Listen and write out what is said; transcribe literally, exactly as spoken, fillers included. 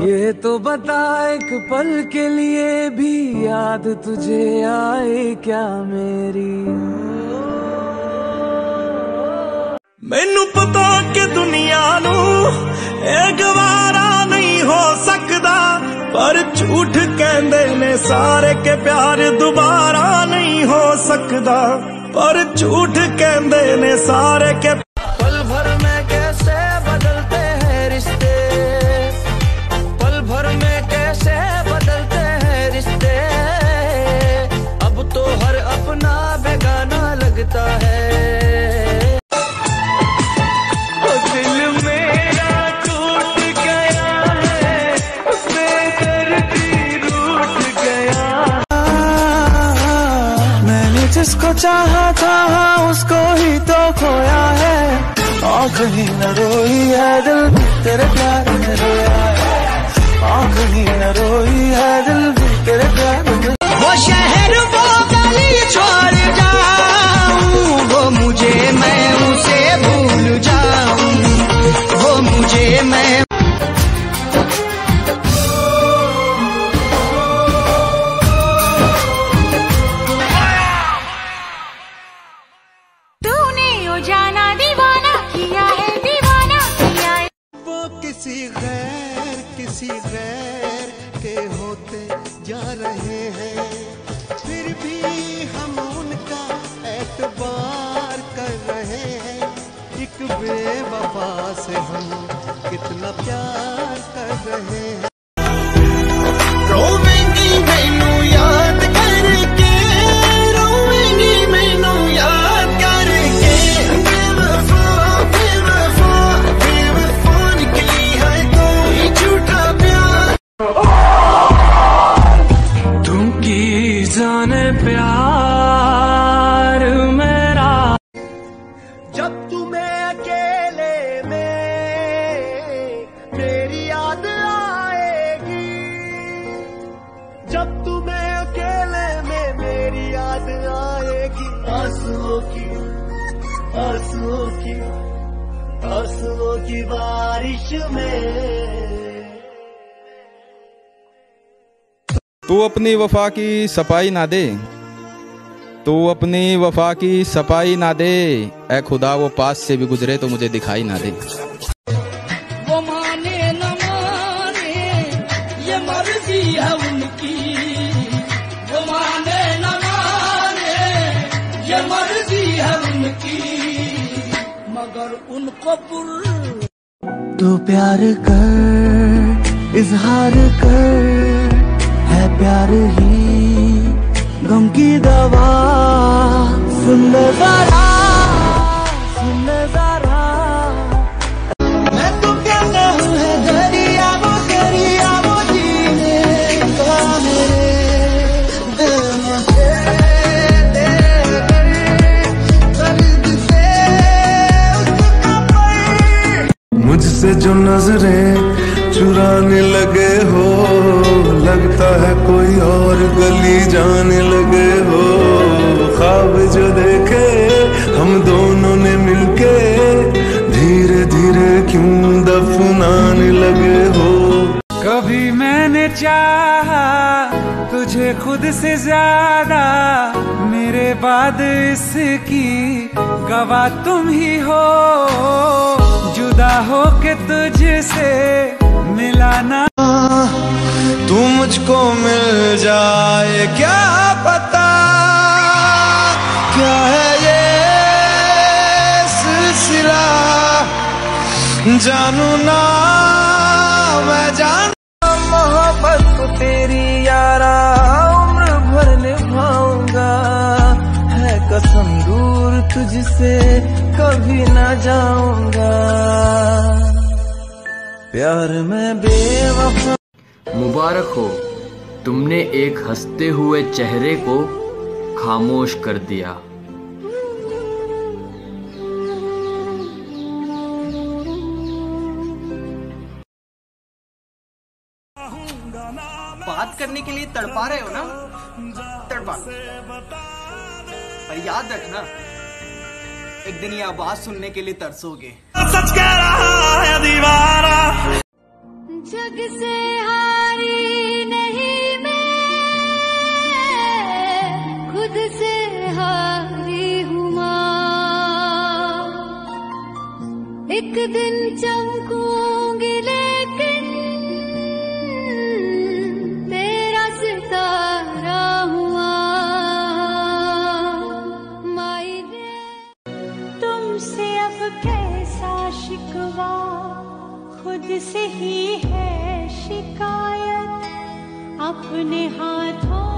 ये तो बता एक पल के लिए भी याद तुझे आए क्या मेरी। मैनू पता कि दुनिया नू ए गवारा नहीं हो सकदा, पर झूठ कहंदे ने सारे के प्यार दोबारा नहीं हो सकदा, पर झूठ कहंदे ने सारे के। पल भर में कैसे बदलते हैं रिश्ते, पल भर में कैसे बदलते हैं रिश्ते, अब तो हर अपना बेगाना लगता है। जिसको चाहा चाहा उसको ही तो खोया है, आँख ही न रोई है दिल भी तेरे प्यार में रोया है, आँख ही न रोई है दिल भी तेरे प्यार में। वो शहर वो गली छोड़ जाऊं, वो मुझे मैं उसे भूल जाऊं, वो मुझे मैं। किसी गैर किसी गैर के होते जा रहे हैं, फिर भी हम उनका एतबार कर रहे हैं। एक बेवफा से हम कितना प्यार कर रहे हैं। रोवेंगी मैनू याद करके, रोवेंगी मैनू याद करके, बेवफा बेवफा बेवफा निकली है कोई झूठा प्यार। तुम की जाने प्यार मेरा, जब तुम्हें अकेले में मेरी याद आएगी, जब तुम्हें अकेले में मेरी याद आएगी, आंसुओं की आंसुओं की आंसुओं की बारिश में। तू अपनी वफा की सफाई ना दे, तू अपनी वफा की सफाई ना दे, ऐ खुदा वो पास से भी गुजरे तो मुझे दिखाई ना दे। वो माने न माने ये मर्जी है उनकी, वो माने न माने ये मर्जी है उनकी, मगर उनको पुर। तू प्यार कर इजहार कर, है प्यार ही गम की दवा, सुन ले जरा सुन ले जरा। मैं तो कहता हूँ है दरिया वो दरिया वो जीने का मेरे दिल मुझे दर्द से उसका पर। मुझसे जो नजरें चुराने लगे हो, लगता है कोई और गली जाने लगे हो। ख्वाब जो देखे हम दोनों ने मिलके, धीरे धीरे क्यों दफनाने लगे हो। कभी मैंने चाहा तुझे खुद से ज्यादा, मेरे बाद इसकी गवाह तुम ही हो, जुदा हो के तुझसे मिलाना। तू मुझको मिल जाए क्या पता, क्या है ये सिलसिला, जानू ना मैं जानू। मोहब्बत को तेरी यारा उम्र भर निभाऊंगा, है कसम दूर तुझसे कभी ना जाऊंगा। प्यार में बेवफा। मुबारक हो, तुमने एक हंसते हुए चेहरे को खामोश कर दिया। बात करने के लिए तड़पा रहे हो ना, तड़पा, पर याद रखना एक दिन ये आवाज सुनने के लिए तरसोगे। सच कह रहा है दीवाना। जग से हारी नहीं मैं, खुद से हारी हूँ माँ। एक दिन चमकूंगी लेकिन तेरा सितारा हुआ माई रे। तुमसे अब कैसा शिकवा, खुद से ही है शिकायत। अपने हाथों